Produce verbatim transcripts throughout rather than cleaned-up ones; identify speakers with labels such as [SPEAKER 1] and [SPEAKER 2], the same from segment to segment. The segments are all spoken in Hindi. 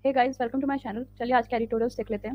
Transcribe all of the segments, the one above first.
[SPEAKER 1] Hey guys, welcome to my channel. चलिए आज के एडिटोरियल्स देख लेते हैं।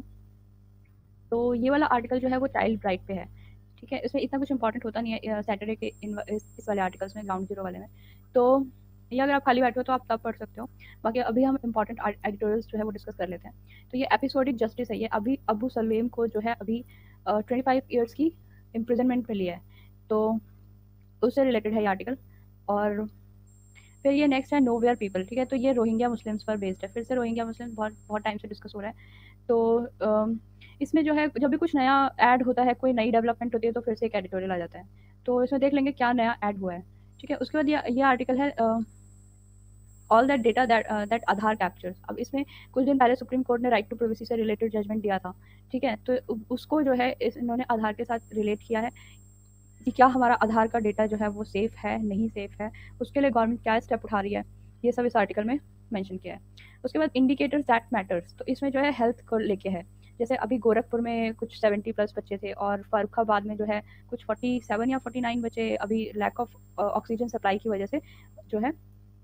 [SPEAKER 1] तो ये वाला आर्टिकल जो है वो चाइल्ड राइट पे है। ठीक है, इसमें इतना कुछ इंपॉर्टेंट होता नहीं है सैटरडे के इन इस, इस वाले आर्टिकल्स में, ग्राउंड जीरो वाले में। तो ये अगर आप खाली बैठे हो तो आप तब पढ़ सकते हो। बाकी अभी हम इंपॉर्टेंट एडिटोरियल्स जो है वो डिस्कस कर लेते हैं। तो ये एपिसोडिक जस्टिस है। ये अभी अबू सलेम को जो है अभी ट्वेंटी फाइव ईयर्स की इम्प्रिजनमेंट मिली है। तो उससे रिलेटेड है ये आर्टिकल। और फिर ये नेक्स्ट है नोवेयर पीपल। ठीक है, तो ये रोहिंग्या मुस्लिम्स पर बेस्ड है। फिर से रोहिंग्या मुस्लिम बहुत बहुत टाइम से डिस्कस हो रहा है। तो अम, इसमें जो है जब भी कुछ नया ऐड होता है, कोई नई डेवलपमेंट होती है, तो फिर से एक एडिटोरियल आ जाता है। तो इसमें देख लेंगे क्या नया ऐड हुआ है। ठीक है, उसके बाद ये ये आर्टिकल है all that data that that Aadhaar captures. अब इसमें कुछ दिन पहले सुप्रीम कोर्ट ने राइट टू प्राइवेसी से रिलेटेड जजमेंट दिया था। ठीक है, तो उ- उसको जो है इस इन्होंने आधार के साथ रिलेट किया है कि क्या हमारा आधार का डेटा जो है वो सेफ है, नहीं सेफ है, उसके लिए गवर्नमेंट क्या स्टेप उठा रही है, ये सब इस आर्टिकल में मेंशन किया है। उसके बाद इंडिकेटर्स दैट मैटर्स, तो इसमें जो है हेल्थ को लेके है। जैसे अभी गोरखपुर में कुछ सेवेंटी प्लस बच्चे थे, और फर्रुखाबाद में जो है कुछ फोर्टी सेवन या फोर्टी नाइन बच्चे अभी लैक ऑफ ऑक्सीजन सप्लाई की वजह से जो है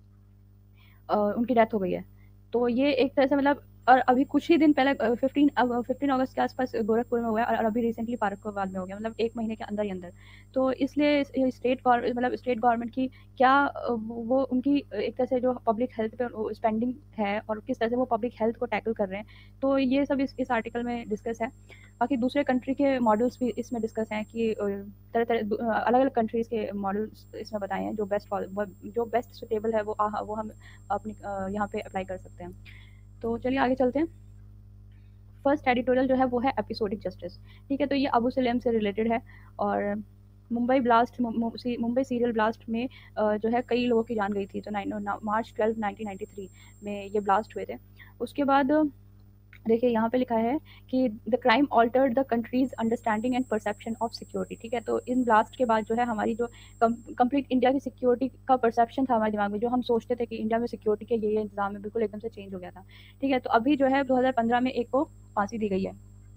[SPEAKER 1] अ, उनकी डेथ हो गई है। तो ये एक तरह से मतलब, और अभी कुछ ही दिन पहले फिफ्टीन फिफ्टीन अगस्त के आसपास गोरखपुर में हुआ है, और अभी रिसेंटली फारुखाबाद में हो गया, मतलब एक महीने के अंदर ही अंदर। तो इसलिए स्टेट मतलब स्टेट गवर्नमेंट की क्या अ, वो वो उनकी एक तरह से जो पब्लिक हेल्थ पे स्पेंडिंग है, और किस तरह से वो पब्लिक हेल्थ को टैकल कर रहे हैं, तो ये सब इस इस आर्टिकल में डिस्कस है। बाकी दूसरे कंट्री के मॉडल्स भी इसमें डिस्कस हैं कि अ, तरह तरह अलग अलग कंट्रीज़ के मॉडल्स इसमें बताए हैं, जो बेस्ट जो बेस्ट सुटेबल है वो आ, वो हम अपनी अ, यहाँ पे अप्लाई कर सकते हैं। तो चलिए आगे चलते हैं। फर्स्ट एडिटोरियल जो है वो है एपिसोडिक जस्टिस। ठीक है, तो ये अबू सलेम से रिलेटेड है। और Mumbai blast Mumbai serial blast में अ, जो है कई लोगों की जान गई थी। तो nine March twelve nineteen ninety three में ये ब्लास्ट हुए थे। उसके बाद देखिए यहाँ पे लिखा है कि the crime altered the country's understanding and perception of security. ठीक है, तो इन ब्लास्ट के बाद जो है हमारी जो कंप्लीट इंडिया की सिक्योरिटी का परसेप्शन था हमारे दिमाग में, जो हम सोचते थे कि इंडिया में सिक्योरिटी के ये ये इंतजाम है, बिल्कुल एकदम से चेंज हो गया था। ठीक है, तो अभी जो है दो हज़ार पंद्रह में एक को फांसी दी गई है,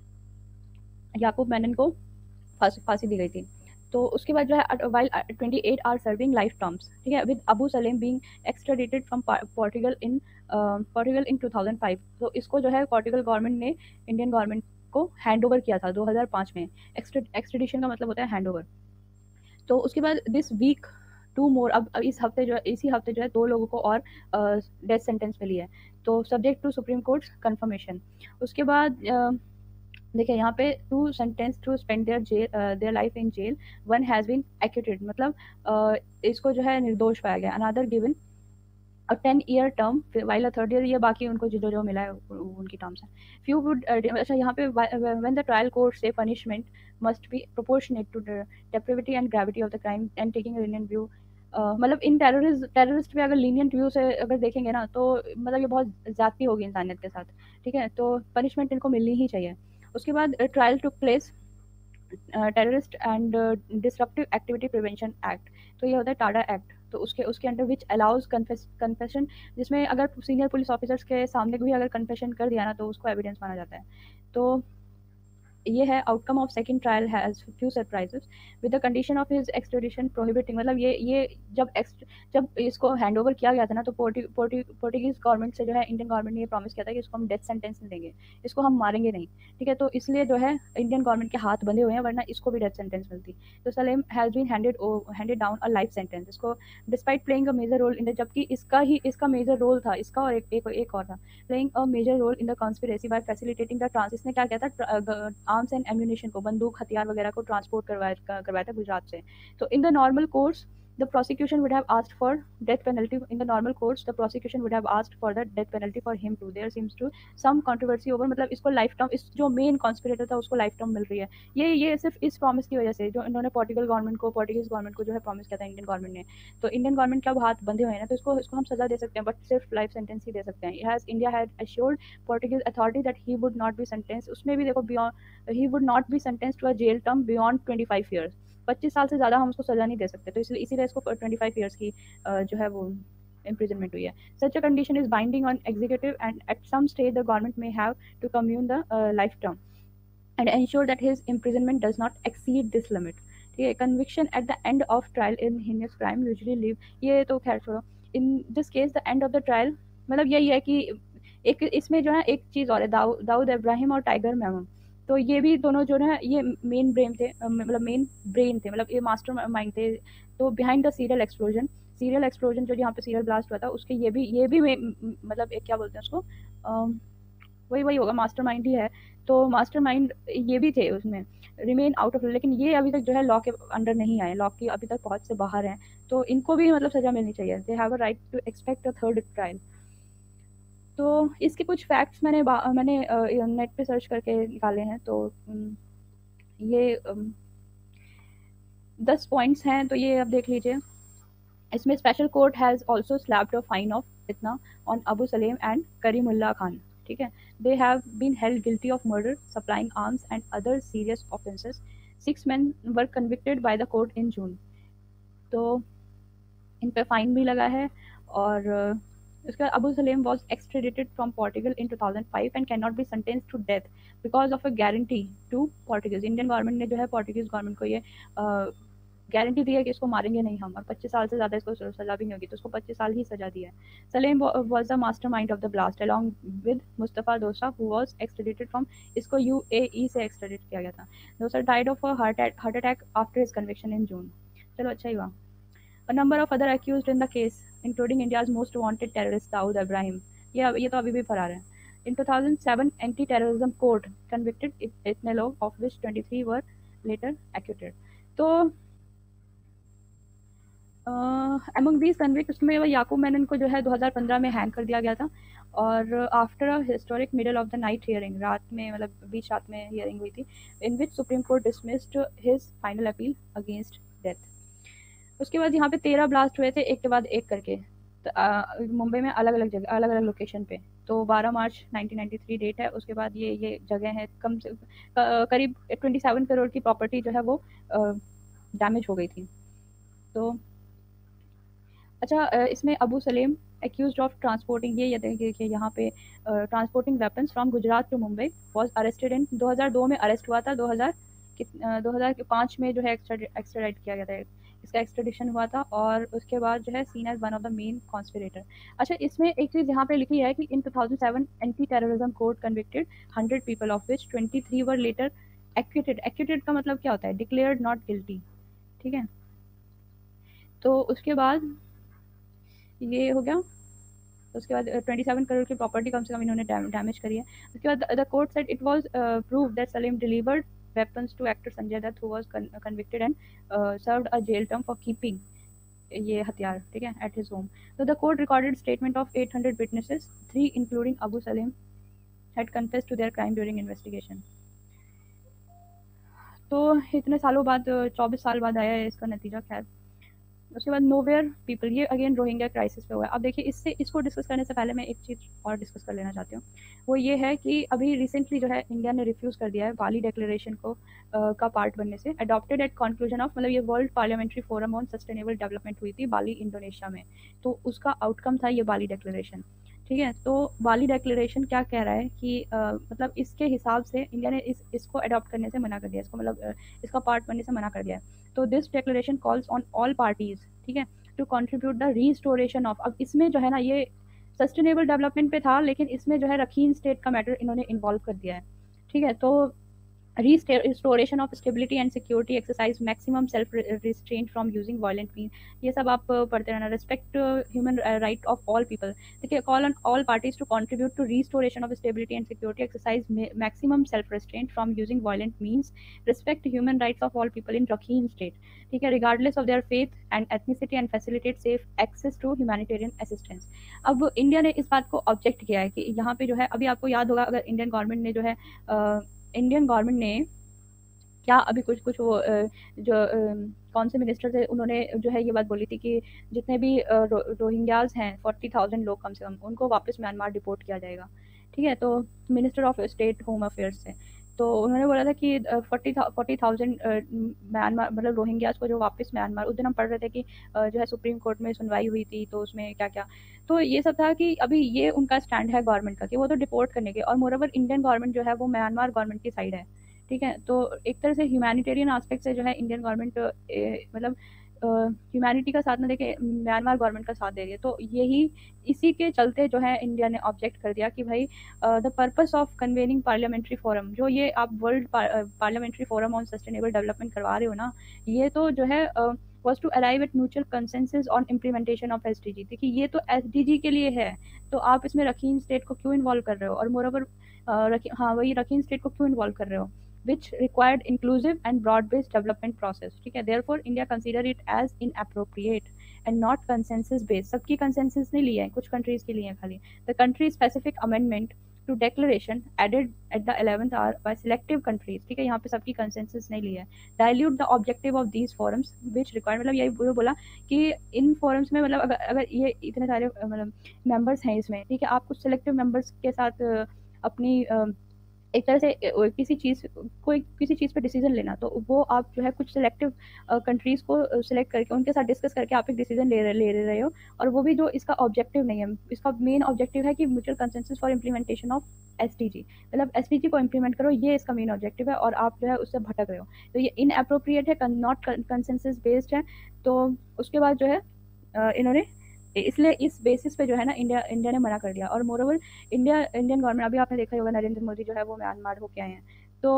[SPEAKER 1] याकूब मेनन को फांसी फांसी दी गई थी। तो उसके बाद जो है while twenty eight are serving life terms. ठीक है, with Abu Salem being extradited from Portugal in Portugal in two thousand five. तो इसको जो है पोर्टुगल गवर्नमेंट ने इंडियन गवर्नमेंट को हैंड ओवर किया था दो हज़ार पाँच में। एक्सट्रेडिशन का मतलब होता है हैंड ओवर। तो उसके बाद दिस वीक टू मोर, अब अब इस हफ्ते जो है इसी हफ्ते जो है दो लोगों को और डेथ सेंटेंस मिली है। तो subject to Supreme Court confirmation. उसके बाद अ, देखिए यहाँ पे two sentence to spend their jail their life in jail, one has been acquitted, मतलब uh, इसको जो है निर्दोष पाया गया। Another given a ten year term, while a third year, ये बाकी उनको जो जो मिला है उनकी टर्म्स है। फ्यू वुड अच्छा यहाँ पे व्हेन द ट्रायल कोर्ट से punishment must be proportionate to the depravity and gravity of the crime and taking lenient view. मतलब इन टेररिस्ट टेररिस्ट पे अगर लीनियंट व्यू से अगर देखेंगे ना, तो मतलब ये बहुत ज्यादती होगी इंसानियत के साथ। ठीक है, तो पनिशमेंट इनको मिलनी ही चाहिए। उसके बाद trial took place terrorist and disruptive activity prevention act. तो ये होता है टाडा एक्ट। तो उसके उसके अंडर विच अलाउज कन्फेशन, जिसमें अगर सीनियर पुलिस ऑफिसर्स के सामने भी अगर कन्फेशन कर दिया ना, तो उसको एविडेंस माना जाता है। तो ये है outcome of second trial has few surprises with the condition of his extradition prohibiting. मतलब ये ये जब ext- जब इसको हैंड ओवर किया गया था ना, तो पोर्टुगीज गवर्नमेंट से जो है इंडियन गवर्नमेंट ने ये प्रॉमिस किया था कि इसको हम डेथ सेंटेंस नहीं देंगे, इसको हम मारेंगे नहीं। ठीक है, तो इसलिए जो है इंडियन गवर्नमेंट के हाथ बंधे हुए हैं, वरना इसको भी डेथ सेंटेंस मिलती। तो Salem has been handed handed down a life sentence, इसको despite playing a major role in the, जबकि इसका ही इसका मेजर रोल था, इसका और एक एक, एक और था, playing a major role in the conspiracy by facilitating the trans. इसने क्या किया था, आर्म्स एंड एम्यूनेशन को, बंदूक हथियार वगैरह को ट्रांसपोर्ट करवाया करवाया था गुजरात से। तो in the normal course the prosecution would have asked for death penalty. In the normal courts the prosecution would have asked for the death penalty for him too. There seems to some controversy over, मतलब इसको लाइफ टर्म, इस जो मेन कॉन्स्पिरेटर था उसको लाइफ टर्म मिल रही है। ये ये सिर्फ इस प्रॉमिस की वजह से, जो इन्होंने पोर्टुगल गवर्नमेंट को पोर्टुगीज गवर्नमेंट को जो है प्रॉमिस किया था इंडियन गवर्नमेंट ने। तो इंडियन गवर्नमेंट के अब हाथ बंधे हुए हैं ना, तो इसको इसको हम सजा दे सकते हैं, बट सिर्फ लाइफ सेंटेंस ही दे सकते हैं। Has India had assured Portuguese authority that he would not be sentence, उसमें भी देखो beyond he would not be sentence to a jail term beyond twenty five years. पच्चीस साल से ज़्यादा हम उसको सज़ा नहीं दे सकते, तो इसलिए इसीलिए इसको ट्वेंटी फाइव ईयर्स की अ, जो है वो imprisonment हुई है। Such a condition is binding on executive, and at some stage the government may have to commune the uh, life term and ensure that his imprisonment does not exceed this limit. ठीक है, conviction at the end of trial in heinous crime usually leave, ये तो खैर छोड़ो। In this case the end of the trial मतलब यही है कि एक इसमें जो है एक चीज़ और है, दाऊ दाऊद इब्राहिम और टाइगर मेमन। तो ये भी दोनों जो है ये मेन ब्रेन थे, अ, मतलब मेन ब्रेन थे, मतलब ये मास्टर माइंड थे। तो behind the serial explosion, serial explosion जो यहाँ पे सीरियल ब्लास्ट हुआ था उसके ये भी ये भी मे- म- मतलब एक क्या बोलते हैं उसको, अम, वही वही होगा, मास्टरमाइंड ही है। तो मास्टरमाइंड ये भी थे उसमें, रिमेन आउट ऑफ, लेकिन ये अभी तक जो है लॉ के अंडर नहीं आए, लॉ की अभी तक पहुंच से बाहर हैं। तो इनको भी मतलब सजा मिलनी चाहिए, they have a right to expect a third trial. तो इसके कुछ फैक्ट्स मैंने बा- मैंने नेट पे सर्च करके निकाले हैं। तो उम, ये अम, दस पॉइंट्स हैं, तो ये आप देख लीजिए। इसमें special court has also slapped a fine of इतना ऑन अबू सलेम एंड करीमुल्ला खान। ठीक है, they have been held guilty of murder, supplying arms and other serious offences. Six men were convicted by the court in June. तो इन पे फाइन भी लगा है। और अ, उसके बाद Abu Salem was extradited from Portugal in two thousand five and can not be sentence to death because of a guarantee to Portuguese. Indian government ने जो है पोर्टुगीज गवर्नमेंट को ये गारंटी दी है कि इसको मारेंगे नहीं हम, और पच्चीस साल से ज़्यादा इसको सजा भी नहीं होगी, तो उसको पच्चीस साल ही सजा दी है। Salem was the mastermind of the blast along with Mustafa Dossa who was extradited from, इसको यू ए ई से एक्सट्रेडिट किया गया था। Dossa died of heart heart attack after his conviction in June. चलो अच्छा ही हुआ। A number of other accused in the case, including India's most wanted terrorist Dawood Ibrahim. ये अब- ये तो अभी भी फरार है। In two thousand seven, anti-terrorism court convicted it- इतने लोग, of which twenty-three were later acquitted. तो अमंग दीज कन्विक्ट उसमें वह याकूब मेनन को जो है दो हज़ार पंद्रह में हैंग कर दिया गया था। और after a historic middle of the night hearing, रात में मतलब बीच रात में हियरिंग हुई थी, in which Supreme Court dismissed his final appeal against death. उसके बाद यहाँ पे तेरह ब्लास्ट हुए थे एक के बाद एक करके, तो, आ, मुंबई में अलग अलग जगह अलग अलग लोकेशन पे। तो बारह March nineteen ninety three date है। उसके बाद ये ये जगह है, कम से क- करीब सत्ताईस करोड़ की प्रॉपर्टी जो है वो डैमेज हो गई थी। तो अच्छा, अ, इसमें Abu Salem accused of transporting, ये ये देखिए यहाँ पे, transporting weapons from Gujarat to Mumbai, was arrested in दो हज़ार दो में अरेस्ट हुआ था, दो हज़ार दो हज़ार पाँच में जो है एक्स्ट्राडाइट किया गया था, इसका एक्स्ट्राडिशन हुआ था। और उसके बाद जो है seen as one of the main conspirator. अच्छा, इसमें एक चीज़ यहाँ पे लिखी है कि in two thousand seven anti terrorism court convicted hundred people of which twenty three were later acquitted. Acquitted का मतलब क्या होता है, डिक्लेयर्ड नॉट गिल्टी। ठीक है, तो उसके बाद ये हो गया। उसके बाद ट्वेंटी सेवन करोड़ की प्रॉपर्टी कम से कम इन्होंने डैमेज करी है। उसके बाद the court said it was prove that Salim delivered weapons to actor Sanjay Dutt who was con- convicted and uh, served a jail term for keeping ये हथियार, ठीक है, at his home. So the court recorded statement of eight hundred witnesses, three including Abu Salim had confessed to their crime during investigation. तो इतने सालों बाद, चौबीस साल बाद आया है इसका नतीजा। खैर, उसके बाद नोवेयर पीपल, ये अगेन रोहिंग्या क्राइसिस पे हुआ है। अब देखिए, इससे इसको डिस्कस करने से पहले मैं एक चीज़ और डिस्कस कर लेना चाहती हूँ। वो ये है कि अभी रिसेंटली जो है इंडिया ने रिफ्यूज़ कर दिया है बाली डिक्लेरेशन को अ, का पार्ट बनने से। अडॉप्टेड एट कंक्लूजन ऑफ, मतलब ये world parliamentary forum on sustainable development हुई थी बाली इंडोनेशिया में, तो उसका आउटकम था ये बाली डिक्लेरेशन। ठीक है, तो बाली डिक्लेरेशन क्या कह रहा है कि अ, मतलब इसके हिसाब से इंडिया ने इस इसको अडॉप्ट करने से मना कर दिया, इसको मतलब अ, इसका पार्ट बनने से मना कर दिया है। तो this declaration calls on all parties, ठीक है, to contribute the restoration of. अब इसमें जो है ना, ये सस्टेनेबल डेवलपमेंट पे था, लेकिन इसमें जो है रखीन स्टेट का मैटर इन्होंने इन्वॉल्व कर दिया है। ठीक है, तो restoration of stability and security, exercise maximum self restraint from using violent means, ये सब आप uh, पढ़ते रहना। respect uh, human uh, right of all people, देखिए, call on all parties to contribute to restoration of stability and security, exercise ma- maximum self restraint from using violent means, respect human rights of all people in Rakhine state, ठीक है, regardless of their faith and ethnicity, and facilitate safe access to humanitarian assistance। अब इंडिया ने इस बात को ऑब्जेक्ट किया है कि यहाँ पे जो है, अभी आपको याद होगा, अगर इंडियन गवर्नमेंट ने जो है uh, इंडियन गवर्नमेंट ने क्या अभी कुछ कुछ वो अ, जो अ, कौन से मिनिस्टर थे, उन्होंने जो है ये बात बोली थी कि जितने भी अ, रो, रोहिंग्याज हैं, फोर्टी थाउजेंड लोग कम से कम, उनको वापस म्यांमार डिपोर्ट किया जाएगा। ठीक है, तो minister of state home affairs से, तो उन्होंने बोला था कि फोर्टी फोर्टी थाउजेंड म्यांमार, मतलब रोहिंग्याज को जो वापस म्यांमार, उस दिन हम पढ़ रहे थे कि अ, जो है सुप्रीम कोर्ट में सुनवाई हुई थी, तो उसमें क्या क्या, तो ये सब था कि अभी ये उनका स्टैंड है गवर्नमेंट का कि वो तो डिपोर्ट करने के, और मोरओवर इंडियन गवर्नमेंट जो है वो म्यांमार गवर्नमेंट की साइड है। ठीक है, तो एक तरह से ह्यूमैनिटेरियन एस्पेक्ट से जो है इंडियन गवर्नमेंट मतलब ह्यूमैनिटी का साथ ना देके म्यांमार गवर्नमेंट का साथ दे रही है। तो यही इसी के चलते जो है इंडिया ने ऑब्जेक्ट कर दिया कि भाई the purpose of convening parliamentary forum, जो ये आप world parliamentary forum on sustainable development करवा रहे हो ना, ये तो जो है was to arrive at mutual consensus on implementation of S D G. देखिए ये तो एस डी जी के लिए है, तो आप इसमें रखीन स्टेट को क्यों इन्वॉल्व कर रहे हो, और मोर ओवर हाँ वही रखीन स्टेट को क्यों इन्वॉल्व कर रहे हो, which required inclusive and broad-based development process, ठीक है। therefore India consider it as inappropriate and not consensus based। सबकी consensus नहीं लिया है, कुछ countries की लिए हैं खाली। the country specific amendment to declaration added at the eleventh hour by selective countries, ठीक है, यहाँ पे सबकी consensus नहीं लिया है। dilute the objective of these forums which required, मतलब यही वो बोला कि इन forums में मतलब अगर अगर ये इतने सारे मतलब members हैं इसमें, ठीक है, आप कुछ selective members के साथ अपनी एक तरह से किसी चीज़ कोई किसी चीज़ पे डिसीजन लेना, तो वो आप जो है कुछ सिलेक्टिव कंट्रीज़ को सिलेक्ट करके उनके साथ डिस्कस करके आप एक डिसीजन ले ले रहे हो, और वो भी जो इसका ऑब्जेक्टिव नहीं है। इसका मेन ऑब्जेक्टिव है कि mutual consensus for implementation of SDG, मतलब एसडीजी को इम्प्लीमेंट करो, ये इसका मेन ऑब्जेक्टिव है, और आप जो है उससे भटक रहे हो, तो ये इनअप्रोप्रिएट है, नॉट कंसेंसस बेस्ड है। तो उसके बाद जो है इन्होंने इसलिए इस बेसिस पे जो है ना इंडिया इंडिया ने मना कर दिया। और मोरओवर इंडिया इंडियन गवर्नमेंट, अभी आपने देखा ही होगा नरेंद्र मोदी जो है वो म्यांमार होके आए हैं, तो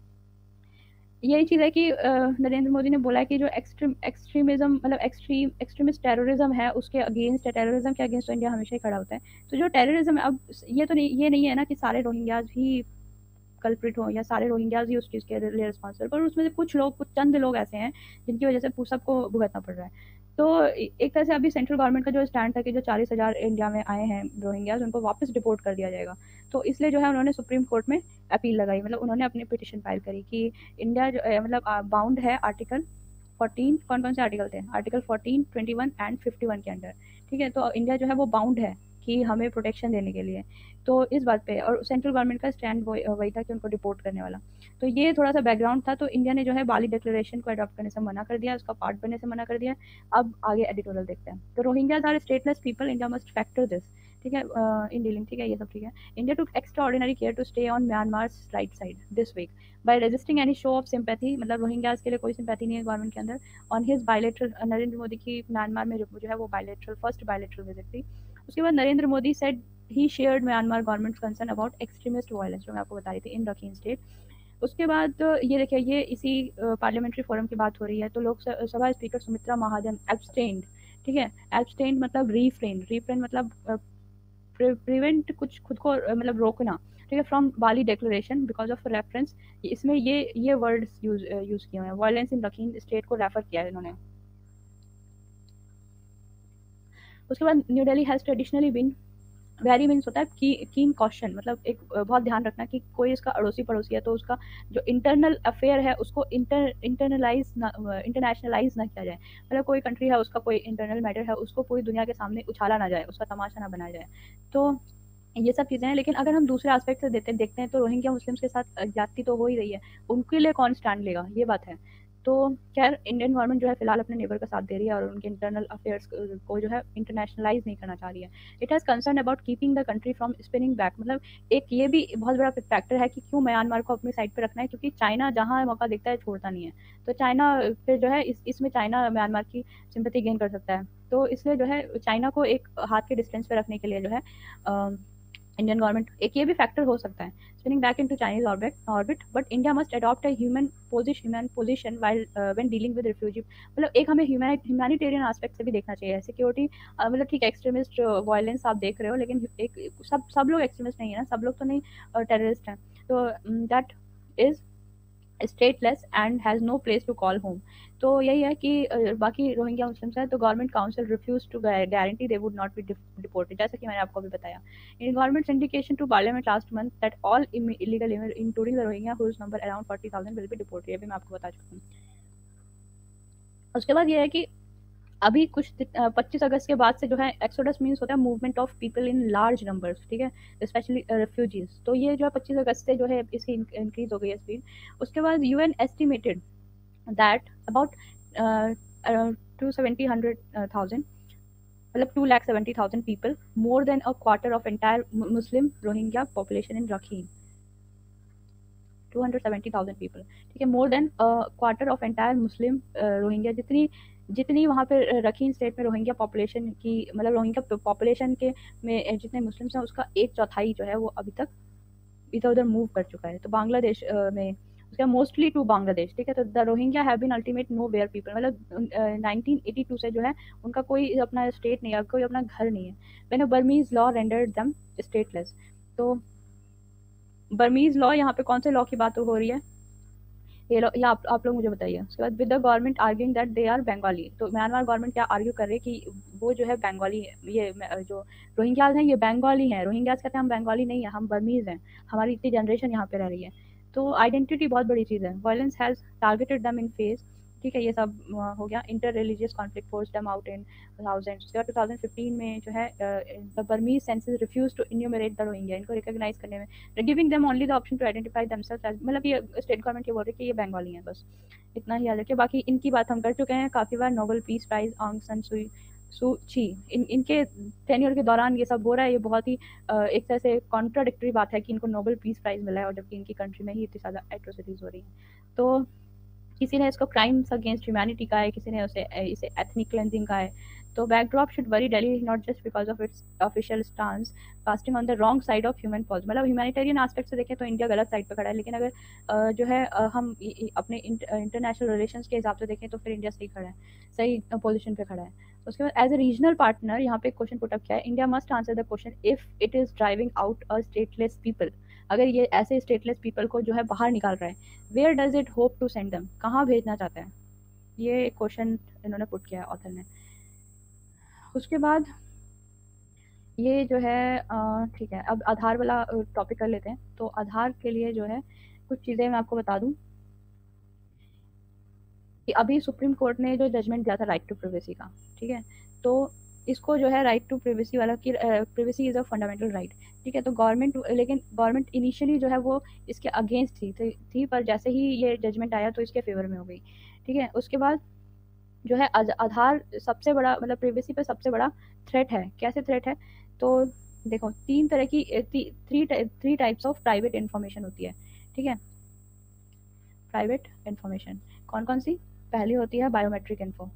[SPEAKER 1] यही चीज़ है कि नरेंद्र मोदी ने बोला है कि जो एक्सट्रीम एक्सट्रीमिज्म मतलब एक्सट्रीम एक्सट्रीमिस्ट टेररिज्म है उसके अगेंस्ट है, टेररिज्म के अगेंस्ट तो इंडिया हमेशा ही खड़ा होता है। तो जो टेररिज्म है, अब ये तो नहीं ये नहीं है ना कि सारे रोहिंग्याज ही कल्प्रिट हो या सारे रोहिंग्याज ही उस चीज़ के लिए रिस्पॉन्सिबल, पर उसमें से कुछ लोग कुछ चंद लोग ऐसे हैं जिनकी वजह से सबको भुगतना पड़ रहा है। तो एक तरह से अभी सेंट्रल गवर्नमेंट का जो स्टैंड था कि जो चालीस हज़ार इंडिया में आए हैं रोहिंग्याज उनको वापस डिपोर्ट कर दिया जाएगा, तो इसलिए जो है उन्होंने सुप्रीम कोर्ट में अपील लगाई, मतलब उन्होंने अपनी पिटिशन फाइल करी कि इंडिया जो मतलब बाउंड है आर्टिकल फोर्टीन, कौन कौन से आर्टिकल थे, article fourteen, twenty one and fifty one के अंडर, ठीक है। तो इंडिया जो है वो बाउंड है कि हमें प्रोटेक्शन देने के लिए, तो इस बात पे, और सेंट्रल गवर्नमेंट का स्टैंड वही था कि उनको डिपोर्ट करने वाला। तो ये थोड़ा सा बैकग्राउंड था। तो इंडिया ने जो है बाली डिक्लेरेशन को अडॉप्ट करने से मना कर दिया, उसका पार्ट बनने से मना कर दिया। अब आगे एडिटोरियल देखते हैं। तो Rohingyas are stateless people, India must factor this, ठीक है, इन डीलिंग, ठीक है, ये सब ठीक है। India took extraordinary care to stay on Myanmar's right side this week by resisting any show of sympathy, मतलब रोहिंग्याज के लिए कोई सिंपैथी नहीं है गवर्नमेंट के अंदर, on his bilateral, Narendra Modi की म्यांमार में जो है वो बायलेटरल फर्स्ट बायलेटरल विजिट थी। उसके बाद Narendra Modi said he shared Myanmar government concern about extremist violence, जो मैं आपको बता रही थी, इन रखीन स्टेट। उसके बाद ये देखिए, ये इसी पार्लियामेंट्री फोरम की बात हो रही है, तो लोकसभा स्पीकर सुमित्रा महाजन एब्सटेन्ड, ठीक है, एब्सटेन्ड मतलब रीफ्रेन, रीफ्रेन मतलब प्रिवेंट, कुछ खुद को मतलब रोकना, ठीक है, from Bali declaration because of reference, इसमें ये ये वर्ड्स यूज यूज किए हुए हैं, वायलेंस इन रखीन स्टेट को रेफर किया है इन्होंने। उसके बाद new Delhi has traditionally been, very means होता है की कीन कॉशन, मतलब एक बहुत ध्यान रखना कि कोई इसका अड़ोसी पड़ोसी है तो उसका जो इंटरनल अफेयर है उसको इंटर इंटरनलाइज ना इंटरनेशनलाइज ना किया जाए, मतलब कोई कंट्री है उसका कोई इंटरनल मैटर है उसको पूरी दुनिया के सामने उछाला ना जाए, उसका तमाशा ना बनाया जाए। तो ये सब चीज़ें हैं। लेकिन अगर हम दूसरे एस्पेक्ट से देते देखते हैं तो रोहिंग्या मुस्लिम्स के साथ ज्यादती तो हो ही रही है, उनके लिए कौन स्टैंड लेगा, ये बात है। तो खैर इंडियन गवर्नमेंट जो है फिलहाल अपने नेबर का साथ दे रही है और उनके इंटरनल अफेयर्स को जो है इंटरनेशनलाइज नहीं करना चाह रही है। It has concern about keeping the country from spinning back, मतलब एक ये भी बहुत बड़ा फैक्टर है कि क्यों म्यांमार को अपनी साइड पे रखना है, क्योंकि चाइना जहाँ मौका देखता है छोड़ता नहीं है, तो चाइना फिर जो है इस इसमें चाइना म्यांमार की सिंपैथी गेन कर सकता है, तो इसलिए जो है चाइना को एक हाथ के डिस्टेंस पे रखने के लिए जो है इंडियन गवर्नमेंट, एक ये भी फैक्टर हो सकता है, spinning back into Chinese orbit orbit but India must adopt a human position human position while when dealing with refugee, मतलब एक हमें ह्यूमैनिटेरियन एस्पेक्ट से भी देखना चाहिए। सिक्योरिटी मतलब ठीक है, एक्सट्रीमिस्ट वायलेंस आप देख रहे हो, लेकिन एक सब सब लोग एक्सट्रीमिस्ट नहीं है ना, सब लोग तो नहीं टेररिस्ट हैं, तो that is stateless and has no place to call home. तो यही है कि बाकी रोहिंग्या मुस्लिम्स हैं तो government council refuse to guarantee they would not be deported, जैसा कि मैंने आपको अभी बताया। In government indication to parliament last month that all illegal including the Rohingya whose number around forty thousand will be deported, ये भी मैं आपको बता चुका हूँ। उसके बाद ये है कि अभी कुछ पच्चीस अगस्त के बाद से जो है एक्सोडस मीन्स होता है movement of people in large numbers, ठीक है, स्पेशली रेफ्यूजीज, तो ये जो है पच्चीस अगस्त से जो है इसकी इंक्रीज हो गई है स्पीड। उसके बाद UN estimated that about two seventy hundred thousand मतलब two lakh seventy thousand people, more than a quarter of entire Muslim Rohingya population in Rakhine, two hundred seventy thousand people, ठीक है, more than quarter of entire Muslim Rohingya, जितनी जितनी वहाँ पे रखीन स्टेट में रोहिंग्या पॉपुलेशन की, मतलब रोहिंग्या पॉपुलेशन के में जितने मुस्लिम्स हैं उसका एक चौथाई जो है वो अभी तक इधर उधर मूव कर चुका है। तो बांग्लादेश अ, में उसका मोस्टली टू बांग्लादेश, ठीक है। तो the Rohingya have been ultimate nowhere people, मतलब नाइनटीन एटी टू से जो है उनका कोई अपना स्टेट नहीं है, कोई अपना घर नहीं है। When a Burmese law rendered them stateless. तो बर्मीज लॉ, यहाँ पे कौन से लॉ की बात हो रही है, ये लो, ये आप आप लोग मुझे बताइए। उसके बाद with the government arguing that they are Bengali. तो म्यांमार गवर्नमेंट क्या आर्ग्यू कर रही है कि वो जो है बंगाली है, ये म- जो रोहिंग्याज हैं ये बंगाली हैं। रोहिंग्याज कहते हैं हम बंगाली नहीं है, हम बर्मीज हैं, हमारी इतनी जनरेशन यहाँ पे रह रही है। तो आइडेंटिटी बहुत बड़ी चीज़ है। वायलेंस हैज़ टारगेटेड दम इन फेस, ठीक है। ये सब अ, हो गया। Inter religious conflict forced them out in thousand. उसके बाद टू थाउजेंड फिफ्टीन में जो है the Burmese census refused to enumerate the Rohingya, इनको रिकॉग्नाइज करने में, giving them only the option to identify themselves as, मतलब ये स्टेट गवर्नमेंट ये बोल रही है कि ये बंगाली हैं, बस इतना ही याद रखिए। बाकी इनकी बात हम कर चुके हैं काफ़ी बार। नोबेल पीस प्राइज आंग सन सुई सू ची, इन इनके टेन्योर के दौरान ये सब हो रहा है। ये बहुत ही अ, एक तरह से कॉन्ट्राडिक्टरी बात है कि इनको नोबेल पीस प्राइज मिला है और जबकि इनकी कंट्री में ही इतनी ज़्यादा एट्रोसिटीज़ हो रही हैं। तो किसी ने इसको क्राइम्स अगेंस्ट ह्यूमैनिटी का है, किसी ने उसे इसे एथनिक क्लेंजिंग का है। तो backdrop should worry Delhi not just because of its official stance casting on the wrong side of human pause, मतलब ह्यूमैनिटेरियन एस्पेक्ट से देखें तो इंडिया गलत साइड पर खड़ा है, लेकिन अगर अ, जो है अ, हम इ, इ, अपने इंटरनेशनल रिलेशंस के हिसाब से देखें तो फिर इंडिया सही खड़ा है, सही पोजिशन पे खड़ा है। उसके बाद एज ए रीजनल पार्टनर यहाँ पे क्वेश्चन पुटअप किया है, India must answer the question if it is driving out a stateless people, अगर ये ऐसे स्टेटलेस पीपल को जो है बाहर निकाल रहा है, where does it hope to send them, कहाँ भेजना चाहते हैं, ये क्वेश्चन इन्होंने पुट किया है ऑथर ने। उसके बाद ये जो है अ, ठीक है, अब आधार वाला टॉपिक कर लेते हैं। तो आधार के लिए जो है कुछ चीज़ें मैं आपको बता दूं कि अभी सुप्रीम कोर्ट ने जो जजमेंट दिया था राइट टू प्राइवेसी का, ठीक है। तो इसको जो है राइट टू प्राइवेसी वाला कि privacy is a fundamental right, ठीक है। तो गवर्नमेंट, लेकिन गवर्नमेंट इनिशियली जो है वो इसके अगेंस्ट थी थी, थी पर जैसे ही ये जजमेंट आया तो इसके फेवर में हो गई, ठीक है। उसके बाद जो है आध- आधार सबसे बड़ा, मतलब प्राइवेसी पे सबसे बड़ा थ्रेट है। कैसे थ्रेट है, तो देखो तीन तरह की three three types of private information होती है, ठीक है। प्राइवेट इन्फॉर्मेशन कौन कौन सी, पहली होती है बायोमेट्रिक इन्फो,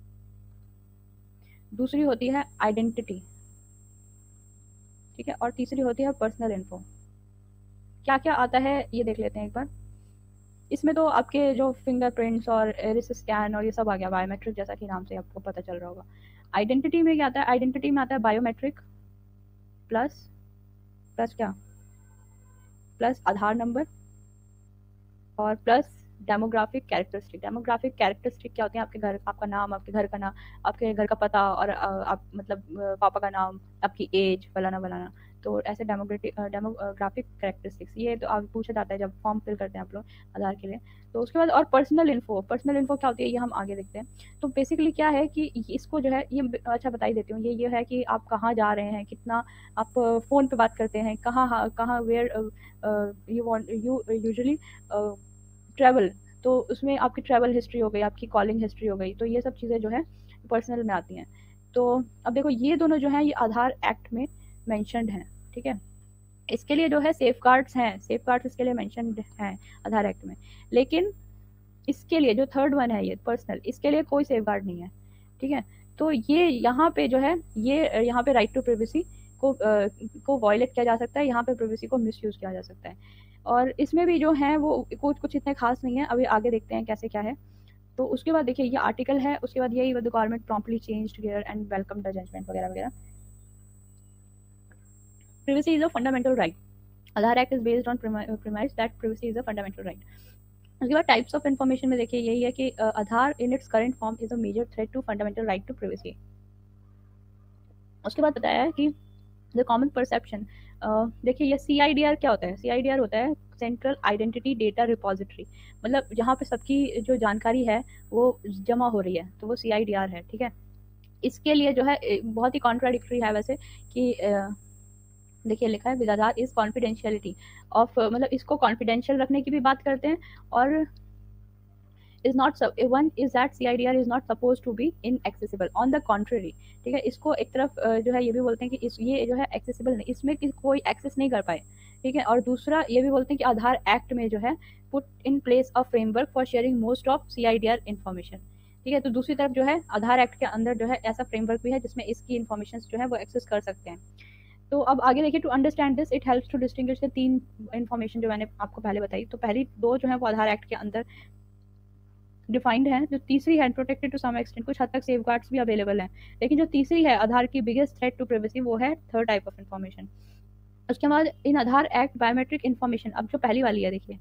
[SPEAKER 1] दूसरी होती है आइडेंटिटी, ठीक है, और तीसरी होती है पर्सनल इन्फो। क्या क्या आता है ये देख लेते हैं एक बार। इसमें तो आपके जो फिंगरप्रिंट्स और इरिस स्कैन और ये सब आ गया, बायोमेट्रिक जैसा कि नाम से आपको पता चल रहा होगा। आइडेंटिटी में क्या आता है, आइडेंटिटी में आता है बायोमेट्रिक प्लस प्लस क्या, प्लस आधार नंबर और plus demographic characteristic. Demographic characteristic क्या होते हैं, आपके घर, आपका नाम, आपके घर का नाम, आपके घर का पता और अ, आप मतलब अ, पापा का नाम, आपकी एज, फलाना फलाना। तो ऐसे डेमोग्रेटिक डेमोग्राफिक कैरेक्टरिस्टिक्स ये तो आप पूछा जाता है जब फॉर्म फिल करते हैं आप लोग आधार के लिए। तो उसके बाद और पर्सनल इन्फो, पर्सनल इन्फो क्या होती है ये हम आगे देखते हैं। तो बेसिकली क्या है कि इसको जो है ये, अच्छा बता ही देती हूँ, ये ये है कि आप कहाँ जा रहे हैं, कितना आप फ़ोन पे बात करते हैं, कहाँ कहाँ where you want you usually travel, तो उसमें आपकी ट्रैवल हिस्ट्री हो गई, आपकी कॉलिंग हिस्ट्री हो गई, तो ये सब चीज़ें जो है पर्सनल में आती हैं। तो अब देखो ये दोनों जो हैं ये आधार एक्ट में मैंशनड हैं, ठीक है। इसके लिए जो है सेफ गार्ड्स हैं, सेफ गार्ड्स इसके लिए मैंशनड हैं आधार एक्ट में। लेकिन इसके लिए जो थर्ड वन है ये पर्सनल, इसके लिए कोई सेफ गार्ड नहीं है, ठीक है। तो ये यहाँ पे जो है ये यहाँ पे राइट टू प्राइवेसी को अ, को वायलेट किया जा सकता है, यहाँ पे प्राइवेसी को मिसयूज़ किया जा सकता है। और इसमें भी जो है वो कुछ कुछ इतने खास नहीं है, अभी आगे देखते हैं कैसे क्या है। तो उसके बाद देखिए ये आर्टिकल है, उसके बाद यही the government promptly changed gear and welcome the judgement वगैरह वगैरह। Privacy is a fundamental right, Aadhaar act is based on premise that privacy is a fundamental right. उसके बाद टाइप्स ऑफ इन्फॉर्मेशन में देखिए यही है कि अ, Aadhaar in its current form is a major threat to fundamental right to privacy. उसके बाद बताया है कि द कॉमन परसेप्शन, देखिए ये सी आई डी आर क्या होता है, सी आई डी आर होता है सेंट्रल आइडेंटिटी डेटा रिपोजिटरी, मतलब जहाँ पे सबकी जो जानकारी है वो जमा हो रही है, तो वो सी आई डी आर है, ठीक है। इसके लिए जो है ए, बहुत ही कॉन्ट्राडिक्टरी है वैसे कि अ, देखिए लिखा है with Aadhaar is confidentiality of, मतलब इसको कॉन्फिडेंशियल रखने की भी बात करते हैं। और is not sub- one is that C I D R is not supposed to be inaccessible on the contrary, ठीक है। इसको एक तरफ अ, जो है ये भी बोलते हैं कि इस ये जो है एक्सेसिबल नहीं, इसमें कि कोई एक्सेस नहीं कर पाए, ठीक है। और दूसरा ये भी बोलते हैं कि आधार एक्ट में जो है put in place a framework for sharing most of C I D R information, ठीक है। तो दूसरी तरफ जो है आधार एक्ट के अंदर जो है ऐसा फ्रेमवर्क भी है जिसमें इसकी इन्फॉर्मेशन जो है वो एक्सेस कर सकते हैं। तो अब आगे देखिए, to understand this it helps to distinguish के तीन इन्फॉर्मेशन जो मैंने आपको पहले बताई। तो पहली दो जो है वो आधार एक्ट के अंदर डिफाइंड है, जो तीसरी है प्रोटेक्टेड टू सम एक्सटेंट, कुछ हद तक सेफगार्ड्स भी अवेलेबल हैं, लेकिन जो तीसरी है आधार की बिगेस्ट थ्रेट टू प्राइवेसी वो है थर्ड टाइप ऑफ इन्फॉर्मेशन। उसके बाद in Aadhaar act biometric information, अब जो पहली वाली है देखिए,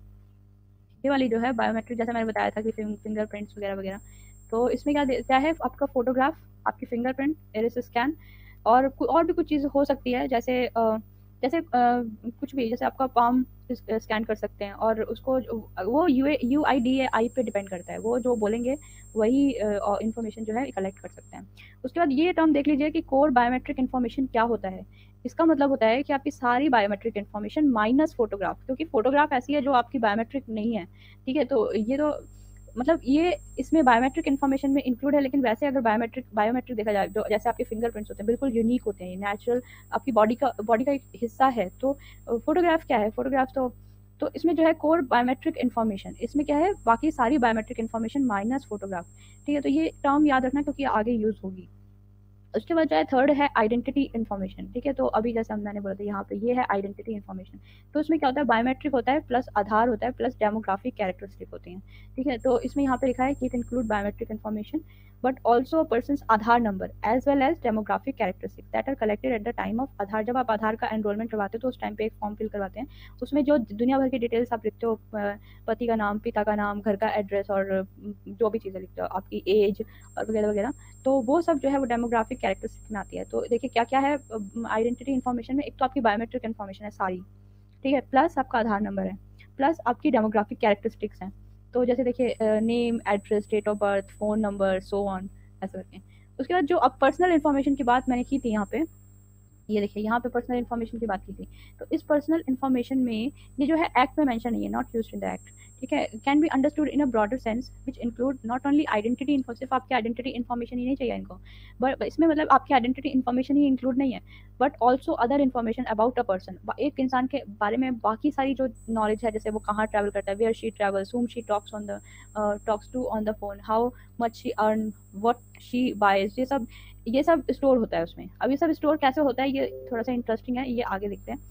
[SPEAKER 1] ये वाली जो है बायोमेट्रिक, जैसे मैंने बताया था कि फिंगरप्रिंट्स वगैरह वगैरह, तो इसमें क्या क्या है, आपका फोटोग्राफ, आपकी फिंगरप्रिंट, इरिस स्कैन, और और भी कुछ चीज़ हो सकती है, जैसे आ, जैसे आ, कुछ भी, जैसे आपका पाम स्कैन कर सकते हैं, और उसको वो U U I D A I पे डिपेंड करता है, वो जो बोलेंगे वही इन्फॉर्मेशन जो है कलेक्ट कर सकते हैं। उसके बाद ये टर्म देख लीजिए कि कोर बायोमेट्रिक इन्फॉर्मेशन क्या होता है। इसका मतलब होता है कि आपकी सारी बायोमेट्रिक इन्फॉर्मेशन माइनस फोटोग्राफ, क्योंकि फोटोग्राफ ऐसी है जो आपकी बायोमेट्रिक नहीं है, ठीक है। तो ये तो मतलब ये इसमें बायोमेट्रिक इन्फॉर्मेशन में इंक्लूड है, लेकिन वैसे अगर बायोमेट्रिक बायोमेट्रिक देखा जाए, जो जैसे आपके फिंगरप्रिंट्स होते हैं बिल्कुल यूनिक होते हैं, नेचुरल आपकी बॉडी का बॉडी का एक हिस्सा है। तो फोटोग्राफ क्या है, फोटोग्राफ तो तो इसमें जो है कोर बायोमेट्रिक इन्फॉर्मेशन, इसमें क्या है, बाकी सारी बायोमेट्रिक इन्फॉर्मेशन माइनस फोटोग्राफ, ठीक है। तो ये टर्म याद रखना क्योंकि आगे यूज होगी। उसके बाद जो है थर्ड है आइडेंटिटी इन्फॉर्मेशन, ठीक है। तो अभी जैसे हम मैंने बोला था यहाँ पे ये है आइडेंटिटी इन्फॉर्मेशन। तो इसमें क्या होता है, बायोमेट्रिक होता है प्लस आधार होता है प्लस डेमोग्राफिक कैरेक्टरिस्टिक होती हैं, ठीक है। तो इसमें यहाँ पे लिखा है कि it include biometric information but also person Aadhaar number as well as demographic characteristic that are collected at the time of Aadhaar. जब आप आधार का एनरोलमेंट करवाते हो तो उस टाइम पे एक फॉर्म फिल करवाते हैं, उसमें जो दुनिया भर की डिटेल्स आप लिखते हो, पति का नाम, पिता का नाम, घर का एड्रेस, और जो भी चीज़ें लिखते हो, आपकी एज और वगैरह वगैरह, तो वो सब जो है वो डेमोग्राफिक कैरेक्टरिस्टिक में आती है। तो देखिए क्या क्या है आइडेंटिटी इन्फॉर्मेशन में, एक तो आपकी बायोमेट्रिक इन्फॉर्मेशन है सारी, ठीक है, प्लस आपका आधार नंबर है, प्लस आपकी डेमोग्राफिक कैरेक्टरिस्टिक्स हैं। तो जैसे देखिए name, address, date of birth, phone number, so on, ऐसे करके। उसके बाद जो अब पर्सनल इन्फॉर्मेशन की बात मैंने की थी यहाँ पे, ये देखिए यहाँ पे पर्सनल इन्फॉर्मेशन की बात की थी। तो इस पर्सनल इन्फॉर्मेशन में ये जो है एक्ट में मेंशन नहीं है, not used in the act, ठीक है। Can be understood in a broader sense which include not only identity info, सिर्फ आपकी आइडेंटिटी इन्फॉर्मेशन ही नहीं चाहिए इनको, बट इसमें मतलब आपकी आइडेंटिटी इन्फॉर्मेशन ही इंक्लूड नहीं है, but also other information about a person, एक इंसान के बारे में बाकी सारी जो नॉलेज है, जैसे वो कहाँ ट्रैवल करता है, where she travels, whom she talks on the talks to on the phone, how much she earn, what she buys, ये सब ये सब स्टोर होता है उसमें। अब ये सब स्टोर कैसे होता है, ये थोड़ा सा इंटरेस्टिंग है, ये आगे देखते हैं।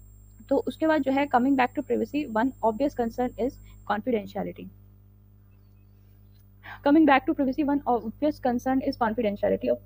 [SPEAKER 1] तो उसके बाद जो है coming back to privacy, one obvious concern is confidentiality. Coming back to privacy, one obvious concern is confidentiality of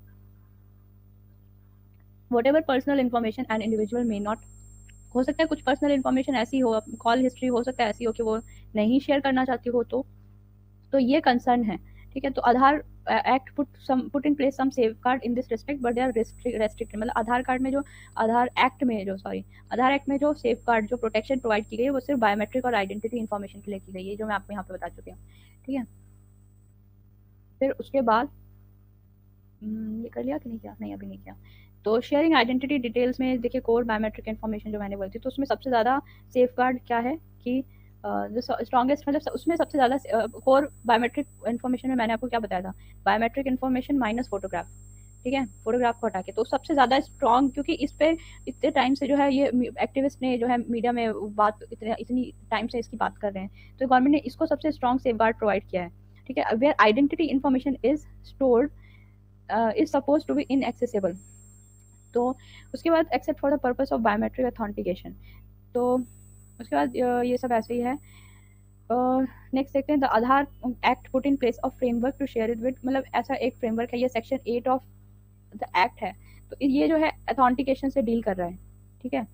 [SPEAKER 1] whatever personal information and individual may not. हो सकता है कुछ पर्सनल इन्फॉर्मेशन ऐसी हो, कॉल हिस्ट्री हो सकता है ऐसी हो कि वो नहीं शेयर करना चाहती हो, तो तो ये कंसर्न है, ठीक है। तो Aadhaar act put some put in place some safeguard in this respect but they are restricted. मतलब आधार कार्ड में जो आधार एक्ट में जो सॉरी आधार एक्ट में जो सेफगार्ड, जो प्रोटेक्शन प्रोवाइड की गई है, वो सिर्फ बायोमेट्रिक और आइडेंटिटी इन्फॉर्मेशन के लिए की गई है, जो मैं आपको यहाँ पे बता चुकी हूँ, ठीक है। फिर उसके बाद ये कर लिया कि नहीं किया, नहीं अभी नहीं किया। तो शेयरिंग आइडेंटिटी डिटेल्स में देखिए कोर बायोमेट्रिक इन्फॉर्मेशन जो मैंने बोली थी, तो उसमें सबसे ज़्यादा सेफगार्ड क्या है कि जो स्ट्रॉन्गेस्ट, मतलब उसमें सबसे ज़्यादा कोर बायोमेट्रिक इन्फॉर्मेशन में मैंने आपको क्या बताया था, बायोमेट्रिक इन्फॉर्मेशन माइनस फोटोग्राफ, ठीक है, फोटोग्राफ को हटा के। तो सबसे ज़्यादा स्ट्रॉन्ग, क्योंकि इस पे इतने टाइम से जो है ये एक्टिविस्ट ने जो है मीडिया में बात इतने इतनी टाइम से इसकी बात कर रहे हैं, तो गवर्नमेंट ने इसको सबसे स्ट्रॉन्ग सेफगार्ड प्रोवाइड किया है, ठीक है। Where identity information is stored is suppose to be inaccessible. तो उसके बाद except for the purpose of biometric authentication. तो उसके बाद ये सब ऐसे ही है। नेक्स्ट देखते हैं, the Aadhaar act put in place of framework to share it with, मतलब ऐसा एक फ्रेमवर्क है, ये section eight of the act है, तो ये जो है ऑथेंटिकेशन से डील कर रहा है, ठीक है।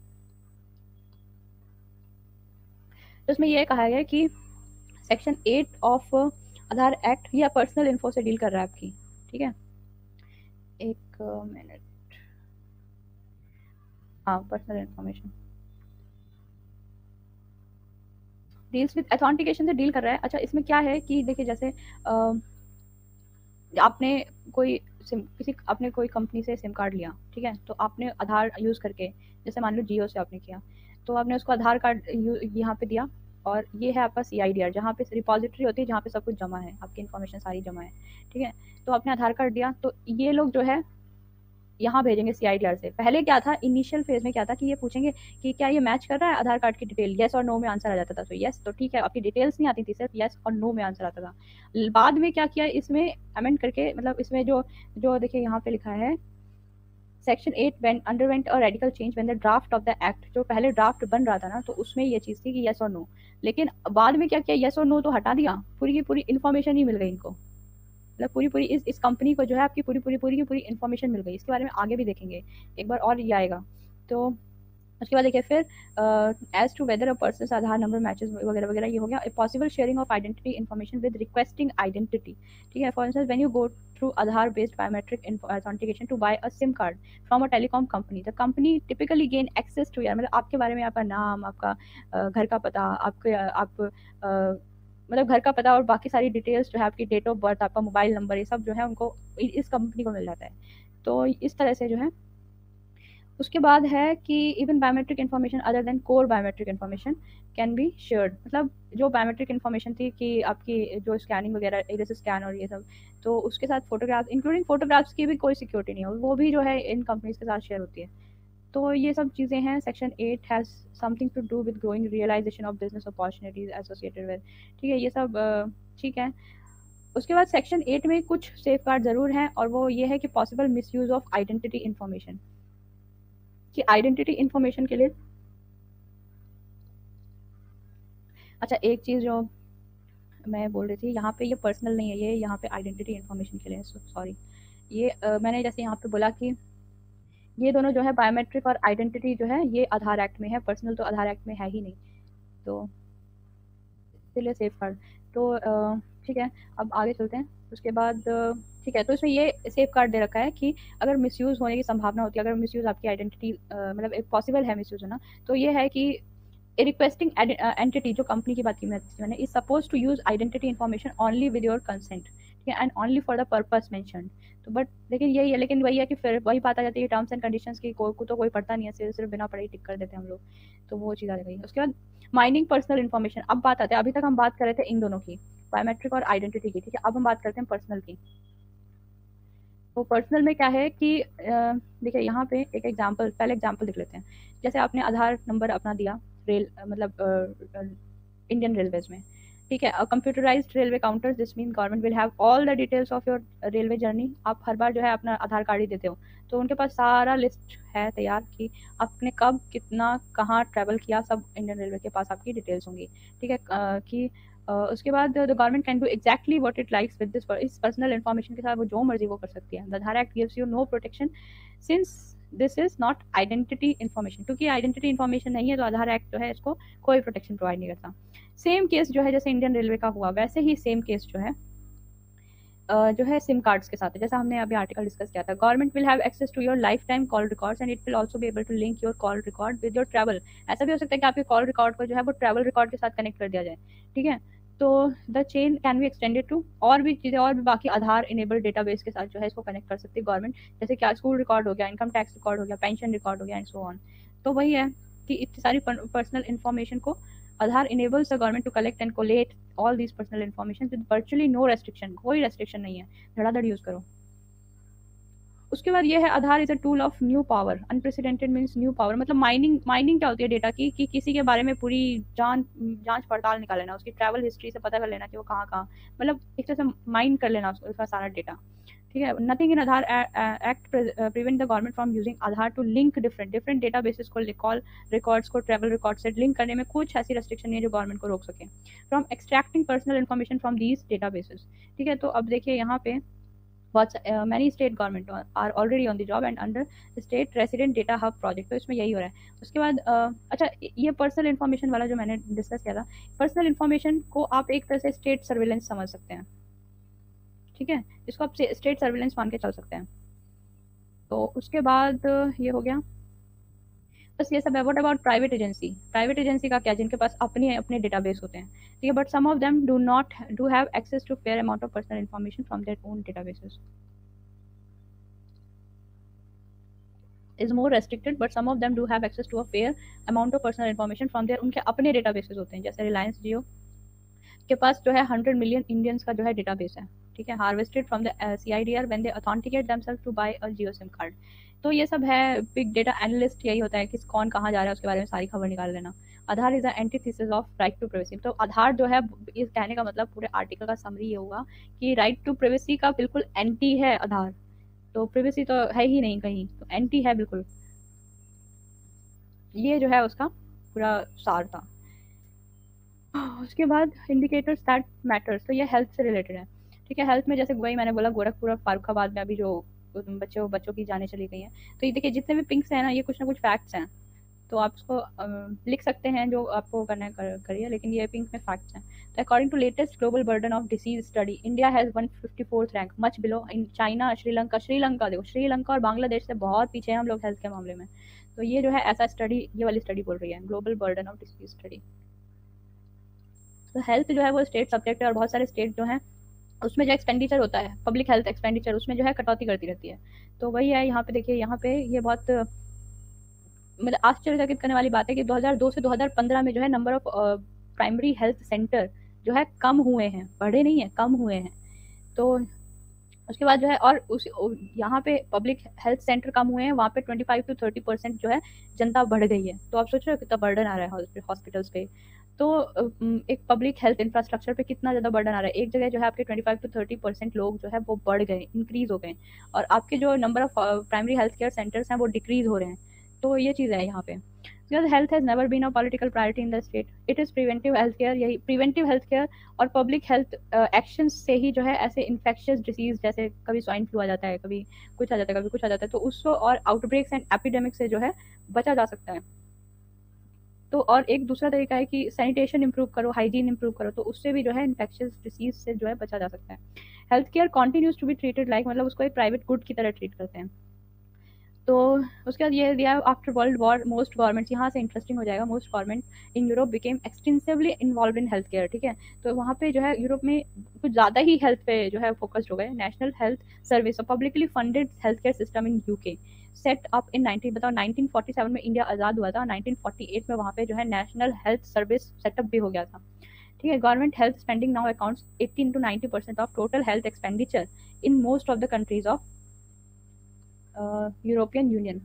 [SPEAKER 1] तो इसमें ये कहा गया कि section eight of Aadhaar act ये पर्सनल इन्फो से डील कर रहा है आपकी, ठीक है। एक मिनट, हाँ, personal information deals with authentication से डील कर रहा है। अच्छा, इसमें क्या है कि देखिए जैसे आ, आपने कोई सिम किसी आपने कोई कंपनी से सिम कार्ड लिया, ठीक है, तो आपने आधार यूज़ करके, जैसे मान लो जियो से आपने किया, तो आपने उसको आधार कार्ड यहाँ पे दिया, और ये है आपका सी आई डी आर, जहाँ पे रिपॉजिटरी होती है, जहाँ पे सब कुछ जमा है, आपकी इन्फॉर्मेशन सारी जमा है, ठीक है। तो आपने आधार कार्ड दिया, तो ये लोग जो है यहाँ भेजेंगे सीआईडीआर से। पहले क्या था, इनिशियल फेज में क्या था कि ये पूछेंगे कि क्या ये मैच कर रहा है आधार कार्ड की डिटेल, येस और नो में आंसर आ जाता था। तो येस तो ठीक है, आपकी डिटेल्स नहीं आती थी, सिर्फ येस और नो में आंसर आता था। बाद में क्या किया इसमें अमेंड करके, मतलब इसमें जो जो देखिए यहाँ पे लिखा है सेक्शन एट वेन अंडरवेंट और radical change when the draft of the act, जो पहले ड्राफ्ट बन रहा था ना, तो उसमें ये चीज़ थी कि येस और नो, लेकिन बाद में क्या किया, येस और नो तो हटा दिया, पूरी की पूरी इन्फॉर्मेशन ही मिल गई इनको। मतलब पूरी पूरी इस इस कंपनी को जो है आपकी पूरी पूरी पूरी की पूरी इन्फॉर्मेशन मिल गई। इसके बारे में आगे भी देखेंगे एक बार और, ये आएगा। तो उसके बाद देखिए फिर as to whether a person Aadhaar number matches वगैरह वगैरह, ये हो गया। Possible sharing of identity information with requesting identity, ठीक है। For instance when you go through Aadhaar based biometric authentication to buy a SIM card from a telecom company, the company typically gain access to यार, मतलब आपके बारे में, आपका नाम, आपका uh, घर का पता, आपके आप uh, मतलब घर का पता और बाकी सारी डिटेल्स जो है, आपकी डेट ऑफ बर्थ, आपका मोबाइल नंबर, ये सब जो है उनको इस कंपनी को मिल जाता है। तो इस तरह से जो है। उसके बाद है कि even biometric information other than core biometric information can be shared, मतलब जो बायोमेट्रिक इन्फॉर्मेशन थी कि आपकी जो स्कैनिंग वगैरह, इरेस स्कैन और ये सब, तो उसके साथ फोटोग्राफ इंक्लूडिंग फोटोग्राफ्स की भी कोई सिक्योरिटी नहीं है, वो भी जो है इन कंपनीज के साथ शेयर होती है। तो ये सब चीज़ें हैं। Section eight has something to do with growing realisation of business opportunities associated with, ठीक है, ये सब ठीक है। उसके बाद सेक्शन एट में कुछ सेफ गार्ड ज़रूर हैं, और वो ये है कि possible misuse of identity information, कि आइडेंटिटी इन्फॉर्मेशन के लिए, अच्छा एक चीज़ जो मैं बोल रही थी, यहाँ पे ये पर्सनल नहीं है, ये यहाँ पे आइडेंटिटी इन्फॉर्मेशन के लिए, सॉरी। ये uh, मैंने जैसे यहाँ पे बोला कि ये दोनों जो है बायोमेट्रिक और आइडेंटिटी जो है ये आधार एक्ट में है, पर्सनल तो आधार एक्ट में है ही नहीं, तो इसलिए सेफ गार्ड। तो ठीक है, अब आगे चलते हैं। उसके बाद ठीक है, तो इसमें ये सेफ गार्ड दे रखा है कि अगर मिसयूज़ होने की संभावना होती है, अगर मिसयूज़ आपकी आइडेंटिटी मतलब पॉसिबल है मिसयूज़ होना, तो ये है कि a requesting entity, जो कंपनी की बात की मैंने, is suppose to use identity information only with your consent, ठीक है, and only for the purpose mentioned. तो बट लेकिन यही है, लेकिन वही है कि फिर वही बात आ जाती है टर्म्स एंड कंडीशंस की, को, को तो कोई पढ़ता नहीं है, सिर्फ सिर्फ बिना पढ़े टिक कर देते हैं हम लोग, तो वो चीज़ आ गई। उसके बाद माइनिंग पर्सनल इन्फॉर्मेशन, अब बात आते हैं, अभी तक हम बात कर रहे थे इन दोनों की, बायोमेट्रिक और आइडेंटिटी की, ठीक है, अब हम बात करते हैं पर्सनल की। तो पर्सनल में क्या है कि देखिए यहाँ पे एक एग्जांपल, पहले एग्जांपल देख लेते हैं। जैसे आपने आधार नंबर अपना दिया रेल मतलब इंडियन रेलवेज में, ठीक है, computerised railway counters, this mean government will have all the details of your railway journey. आप हर बार जो है अपना आधार कार्ड ही देते हो, तो उनके पास सारा लिस्ट है तैयार कि आपने कब कितना कहाँ ट्रैवल किया, सब इंडियन रेलवे के पास आपकी डिटेल्स होंगी, ठीक है। कि Uh, उसके बाद the government can do exactly what it likes with this, इस पर्सनल इन्फॉर्मेशन के साथ वो जो मर्जी वो कर सकती है। The Aadhaar act gives you no protection since this is not identity information, क्योंकि आइडेंटिटी इन्फॉर्मेशन नहीं है, तो आधार एक्ट जो है इसको कोई प्रोटेक्शन प्रोवाइड नहीं करता। सेम केस जो है जैसे इंडियन रेलवे का हुआ, वैसे ही सेम केस जो है Uh, जो है सिम कार्ड्स के साथ है, जैसा हमने अभी आर्टिकल डिस्कस किया था। Government will have access to your lifetime call records and it will also be able to link your call record with your travel. ऐसा भी हो सकता है कि आपके कॉल रिकॉर्ड को जो है वो ट्रैवल रिकॉर्ड के साथ कनेक्ट कर दिया जाए, ठीक है। तो the chain can be extended to और भी चीज़ें, और भी बाकी आधार इनेबल्ड डेटाबेस के साथ जो है इसको कनेक्ट कर सकती है गवर्नमेंट, जैसे क्या स्कूल रिकॉर्ड हो गया, इनकम टैक्स रिकॉर्ड हो गया, पेंशन रिकॉर्ड हो गया एंड सो ऑन। तो वही है कि इतनी सारी पर्सनल इन्फॉर्मेशन को आधार enables the government to collect and collate all these personal information with virtually no restriction, कोई restriction नहीं है, धड़ाधड़ यूज करो। उसके बाद ये है Aadhaar is a tool of new power, unprecedented means new power, मतलब माइनिंग माइनिंग क्या होती है डेटा की, कि किसी के बारे में पूरी जान जांच पड़ताल निकाल लेना, उसकी ट्रैवल हिस्ट्री से पता कर लेना कि वो कहाँ कहाँ, मतलब एक तरह से माइन कर लेना उसका सारा डेटा, ठीक है। Nothing in Aadhaar act prevent the government from using Aadhaar to link different different databases को, कॉल रिकॉर्ड्स को ट्रैवल रिकॉर्ड से लिंक करने में कुछ ऐसी रेस्ट्रिक्शन नहीं है जो गवर्नमेंट को रोक सके from extracting personal information from these databases, ठीक है। तो अब देखिए यहाँ पे बहुत many state government are already on the job and under state resident data hub project, तो इसमें यही हो रहा है। उसके बाद uh, अच्छा ये पर्सनल इन्फॉर्मेशन वाला जो मैंने डिस्कस किया था, पर्सनल इन्फॉर्मेशन को आप एक तरह से स्टेट सर्विलेंस समझ सकते हैं, ठीक है, इसको आप स्टेट सर्विलेंस मान के चल सकते हैं। तो उसके बाद ये हो गया, बस ये सब है। What about private agency, private agency का क्या, जिनके पास अपने अपने डेटाबेस होते हैं, ठीक है, but some of them do not do have access to fair amount of personal information from their own databases, is more restricted but some of them do have access to a fair amount of personal information from their उनके अपने डेटाबेसेस होते हैं। जैसे रिलायंस जियो के पास जो है हंड्रेड मिलियन इंडियंस का जो है डेटाबेस है, ठीक है, harvested from the CIDR when they authenticate themself to buy a Jio SIM card. तो ये सब है, बिग डेटा एनालिस्ट यही होता है कि कौन कहाँ जा रहा है उसके बारे में सारी खबर निकाल लेना। Aadhaar is the antithesis of right to privacy. तो आधार जो है, इस कहने का मतलब पूरे आर्टिकल का समरी ये होगा कि राइट टू प्राइवेसी का बिल्कुल एंटी है आधार। तो प्राइवेसी तो है ही नहीं कहीं, तो एंटी है बिल्कुल। ये जो है उसका पूरा सार था। उसके बाद इंडिकेटर्स दैट मैटर्स, तो ये हेल्थ से रिलेटेड है। ठीक है, हेल्थ में जैसे वही मैंने बोला, गोरखपुर और फारुखाबाद में अभी जो बच्चों बच्चों की जाने चली गई हैं, तो ये देखिए जितने भी पिंक्स हैं ना, ये कुछ ना कुछ फैक्ट्स हैं। तो आप इसको अ, लिख सकते हैं, जो आपको करना है कर, करिए, लेकिन ये पिंक में फैक्ट्स हैं। तो according to latest global burden of disease study, India has one fifty fourth rank, much below in China, Sri Lanka. Sri Lanka देखो, श्रीलंका और बांग्लादेश से बहुत पीछे हैं हम लोग हेल्थ के मामले में। तो ये जो है ऐसा स्टडी, ये वाली स्टडी बोल रही है, global burden of disease study. तो हेल्थ जो है वो स्टेट सब्जेक्ट है, और बहुत सारे स्टेट जो हैं उसमें जो एक्सपेंडिचर होता है, पब्लिक हेल्थ एक्सपेंडिचर, उसमें जो है कटौती करती रहती है। तो वही है यहाँ पे, देखिए यहाँ पे ये बहुत मतलब आश्चर्यचकित करने वाली बात है कि दो हज़ार दो से दो हज़ार पंद्रह में जो है number of primary health centre जो है कम हुए हैं, बढ़े नहीं है, कम हुए हैं। तो उसके बाद जो है, और उस यहाँ पे पब्लिक हेल्थ सेंटर कम हुए हैं, वहाँ पे पच्चीस टू तीस परसेंट जो है जनता बढ़ गई है। तो आप सोच रहे हो कितना बर्डन आ रहा है हॉस्पिटल्स पे। तो एक पब्लिक हेल्थ इंफ्रास्ट्रक्चर पे कितना ज़्यादा बर्डन आ रहा है। एक जगह जो है आपके पच्चीस टू तीस परसेंट लोग जो है वो बढ़ गए, इंक्रीज हो गए, और आपके जो number of primary health care centres हैं वो डिक्रीज हो रहे हैं। तो ये चीज़ है यहाँ पे। Because health has never been a political priority in the state, it is preventive health care. यही प्रिवेंटिव हेल्थ केयर और पब्लिक हेल्थ एक्शन से ही जो है ऐसे इन्फेक्शियस डिसीज, जैसे कभी स्वाइन फ्लू आ जाता है, कभी कुछ आ जाता है, कभी कुछ आ जाता है, तो उसको और आउटब्रेक्स एंड एपिडेमिक से जो है बचा जा सकता है। तो और एक दूसरा तरीका है कि सैनिटेशन इंप्रूव करो, हाइजीन इंप्रूव करो, तो उससे भी जो है इन्फेक्शियस डिसीज से जो है बचा जा सकता है। Health care continues to be treated like, मतलब उसको एक प्राइवेट गुड की तरह ट्रीट करते हैं। तो उसके बाद ये दिया, after world war most governments, यहाँ से इंटरेस्टिंग हो जाएगा, most government in Europe became extensively involve in health care. ठीक है, तो वहाँ पे जो है यूरोप में कुछ ज़्यादा ही हेल्थ पे जो है फोकस्ड हो गए। National health service, publicly funded health care system in UK set up in nineteen बताओ नाइनटीन फोर्टी सेवन में इंडिया आज़ाद हुआ था, नाइनटीन फोर्टी एट में वहाँ पे जो है नेशनल हेल्थ सर्विस सेटअप भी हो गया था। ठीक है, government health spending now accounts eighteen to ninety percent of total health expenditure in most of the countries of European Union.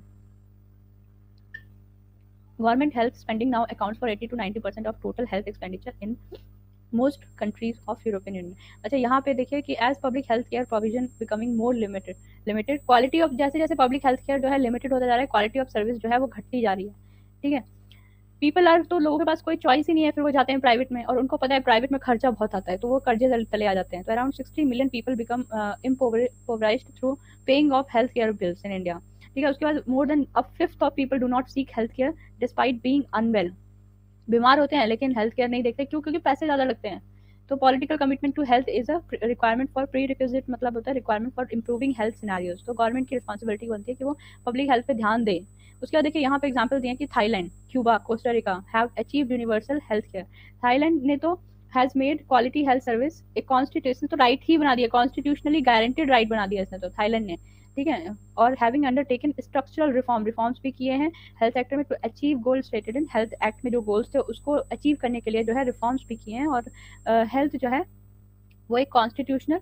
[SPEAKER 1] Government health spending now accounts for eighty to ninety percent of total health expenditure in most countries of European Union. अच्छा, यहाँ पे देखिए कि as public health care provision becoming more limited, limited quality of, जैसे जैसे public health care जो है लिमिटेड होता जा रहा है, quality of service जो है वो घटती जा रही है। ठीक है, पीपल आर, तो लोगों के पास कोई चॉइस ही नहीं है, फिर वो जाते हैं प्राइवेट में, और उनको पता है प्राइवेट में खर्चा बहुत आता है, तो वो कर्जे तले आ जाते हैं। तो around sixty million people become impoverished through paying of health care bills in India. ठीक है, उसके बाद more than a fifth of people do not seek health care despite being unwell. बीमार होते हैं लेकिन हेल्थ केयर नहीं देखते, क्यों? क्योंकि पैसे ज़्यादा लगते हैं। तो political commitment to health is a requirement for prerequisite, मतलब होता है requirement for improving health scenarios. तो गवर्नमेंट की रिस्पॉन्सिबिलिटी बनती है कि वो पब्लिक हेल्थ पे ध्यान दे। उसके बाद देखिए यहाँ पे एग्जाम्पल दिए कि Thailand, Cuba, Costa Rica have achieved universal health care. Thailand ने तो has made quality health service एक कॉन्स्टिट्यूशन, तो राइट ही बना दिया, कॉन्स्टिट्यूशनली गारंटेड राइट बना दिया इसने तो थाईलैंड ने। ठीक है, और having undertaken structural reform, reforms भी किए हैं हेल्थ सेक्टर में to achieve goal stated in health act में, जो गोल्स थे उसको अचीव करने के लिए जो है रिफॉर्म्स भी किए हैं। और हेल्थ uh, जो है वो एक constitutional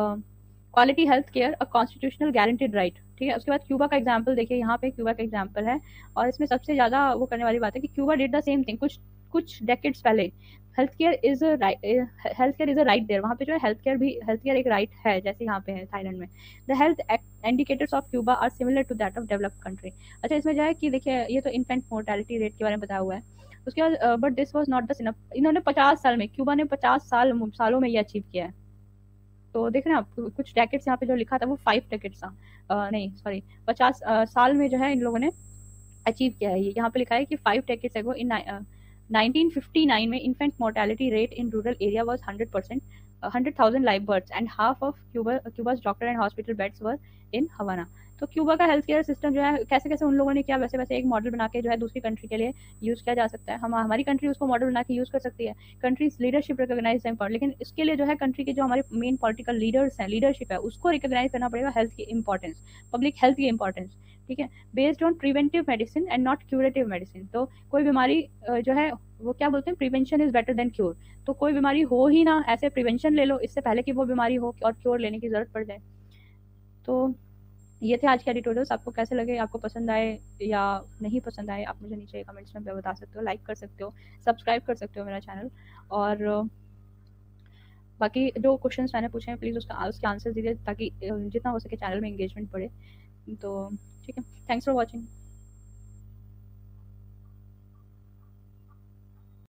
[SPEAKER 1] quality health care a constitutional guaranteed right. ठीक है, उसके बाद क्यूबा का एग्जाम्पल देखिए, यहाँ पे क्यूबा का एग्जाम्पल है, और इसमें सबसे ज़्यादा वो करने वाली बात है कि Cuba did the same thing कुछ कुछ डेकेड्स पहले। Health care is health care is a right there, वहाँ पे जो है हेल्थ केयर भी, हेल्थ केयर एक राइट है, जैसे यहाँ पे है थाईलैंड में। The health indicators of Cuba are similar to that of developed country. अच्छा, इसमें जो है कि देखिए ये तो इन्फेंट मोर्टेलिटी रेट के बारे में बताया हुआ है। उसके बाद but this was not the सिनफ, इन्होंने पचास साल में, क्यूबा ने पचास साल सालों में ये अचीव किया है। तो देख रहे हैं आप, कुछ डेकेड्स यहाँ पे जो लिखा था वो फाइव डेकेड्स था, uh, नहीं सॉरी पचास uh, साल में जो है इन लोगों ने अचीव किया है। ये यहाँ पे लिखा है कि five decades ago in nineteen fifty nine में infant mortality rate in rural area was hundred percent, hundred thousand live births and half of Cuba Cuba's doctor and hospital beds were in Havana. तो क्यूबा का हेल्थ केयर सिस्टम जो है कैसे कैसे उन लोगों ने किया, वैसे वैसे एक मॉडल बना के जो है दूसरी कंट्री के लिए यूज़ किया जा सकता है। हम हमारी कंट्री उसको मॉडल बना के यूज़ कर सकती है। कंट्रीज लीडरशिप रिकॉग्नाइज इम्पॉर्टेंट, लेकिन इसके लिए जो है कंट्री के जो हमारे मेन पॉलिटिकल लीडर्स हैं, लीडरशिप है, उसको रिकॉग्नाइज करना पड़ेगा हेल्थ की इंपॉर्टेंस, पब्लिक हेल्थ की इंपॉर्टेंस। ठीक है, based on preventive medicine and not curative medicine. तो कोई बीमारी जो है वो क्या बोलते हैं, prevention is better than cure. तो कोई बीमारी हो ही ना, ऐसे प्रिवेंशन ले लो इससे पहले कि वो बीमारी हो और क्योर लेने की ज़रूरत पड़ जाए। तो ये थे आज के एडिटोरियल्स। आपको कैसे लगे, आपको पसंद आए या नहीं पसंद आए, आप मुझे नीचे कमेंट्स में बता सकते हो, लाइक कर सकते हो, सब्सक्राइब कर सकते हो मेरा चैनल। और बाकी जो क्वेश्चंस मैंने पूछे हैं प्लीज़ उसका उसके आंसर दीजिए, ताकि जितना हो सके चैनल में एंगेजमेंट बढ़े। तो ठीक है, थैंक्स फॉर वॉचिंग।